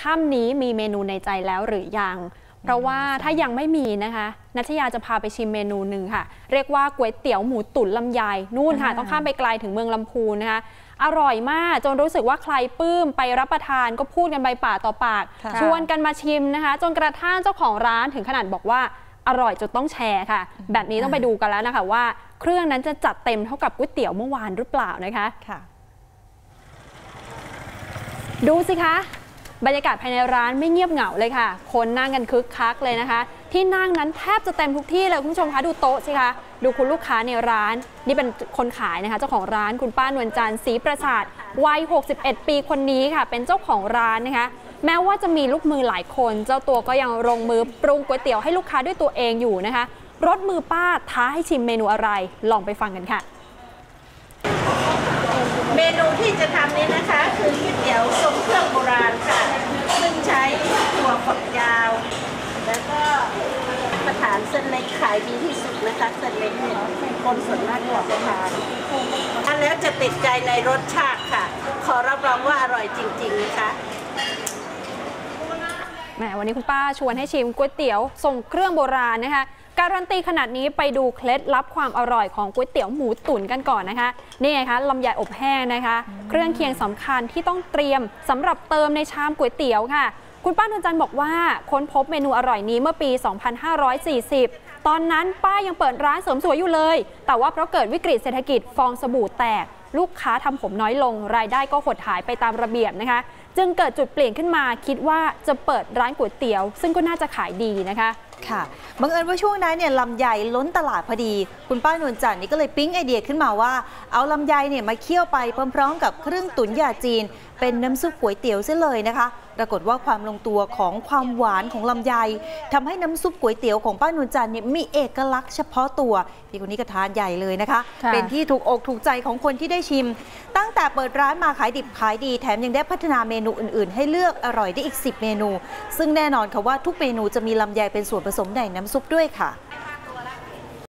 ค่ำนี้มีเมนูในใจแล้วหรือยังเพราะว่าถ้ายังไม่มีนะคะนัชยาจะพาไปชิมเมนูหนึ่งค่ะเรียกว่าก๋วยเตี๋ยวหมูตุ๋นลำไยนู่นค่ะต้องข้ามไปไกลถึงเมืองลำพูนนะคะอร่อยมากจนรู้สึกว่าใครปลื้มไปรับประทานก็พูดกันใบปากต่อปากชวนกันมาชิมนะคะจนกระทั่งเจ้าของร้านถึงขนาดบอกว่าอร่อยจนต้องแชร์ค่ะแบบนี้ต้องไปดูกันแล้วนะคะว่าเครื่องนั้นจะจัดเต็มเท่ากับก๋วยเตี๋ยวเมื่อวานหรือเปล่านะคะดูสิคะบรรยากาศภายในร้านไม่เงียบเหงาเลยค่ะคนนั่งกันคึกคักเลยนะคะที่นั่งนั้นแทบจะเต็มทุกที่เลยคุณผู้ชมคะดูโต๊ะสิคะดูคุณลูกค้าในร้านนี่เป็นคนขายนะคะเจ้าของร้านคุณป้านวลจันทร์ศรีประสาทวัย61 ปีคนนี้ค่ะเป็นเจ้าของร้านนะคะแม้ว่าจะมีลูกมือหลายคนเจ้าตัวก็ยังลงมือปรุงก๋วยเตี๋ยวให้ลูกค้าด้วยตัวเองอยู่นะคะรสมือป้าท้าให้ชิมเมนูอะไรลองไปฟังกันค่ะเมนูที่จะทำนี้นะคะคือก๋วยเตี๋ยวทรงเครื่องโบราณค่ะซึ่งใช้ถั่วฝักยาวแล้วก็ประทานเส้นเล็กขายดีที่สุดนะคะเส้นเล็กเนี่ยคนส่วนมากอยากจะทานแล้วจะติดใจในรสชาติค่ะขอรับรองว่าอร่อยจริงๆนะคะแหมวันนี้คุณป้าชวนให้ชิมก๋วยเตี๋ยวทรงเครื่องโบราณนะคะการันตีขนาดนี้ไปดูเคล็ดลับความอร่อยของก๋วยเตี๋ยวหมูตุ๋นกันก่อนนะคะนี่ไงคะลำไยอบแห้งนะคะเครื่องเคียงสำคัญที่ต้องเตรียมสำหรับเติมในชามก๋วยเตี๋ยวค่ะคุณป้านวลจันทร์บอกว่าค้นพบเมนูอร่อยนี้เมื่อปี 2540 ตอนนั้นป้ายังเปิดร้านเสริมสวยอยู่เลยแต่ว่าเพราะเกิดวิกฤตเศรษฐกิจฟองสบู่แตกลูกค้าทำผมน้อยลงรายได้ก็หดหายไปตามระเบียบนะคะจึงเกิดจุดเปลี่ยนขึ้นมาคิดว่าจะเปิดร้านก๋วยเตี๋ยวซึ่งก็น่าจะขายดีนะคะค่ะบังเอิญว่าช่วงนั้นเนี่ยลำไยล้นตลาดพอดีคุณป้านวลจันทร์นี่ก็เลยปิ๊งไอเดียขึ้นมาว่าเอาลำไยเนี่ยมาเคี่ยวไปพร้อมๆกับเครื่องตุ๋นยาจีนเป็นน้ำซุปก๋วยเตี๋ยวซะเลยนะคะปรากฏว่าความลงตัวของความหวานของลำไยทำให้น้ำซุปก๋วยเตี๋ยวของป้านวลจันทร์เนี่ยมีเอกลักษณ์เฉพาะตัวพี่คนนี้ก็ทานใหญ่เลยนะคะเป็นที่ถูกอกถูกใจของคนที่ได้ชิมตั้งแต่เปิดร้านมาขายดิบขายดีแถมยังได้พัฒนาเมนูอื่นๆให้เลือกอร่อยได้อีก10 เมนูซึ่งแน่นอนค่ะว่าทุกเมนูจะมีลำไยเป็นส่วนผสมในน้ำซุปด้วยค่ะ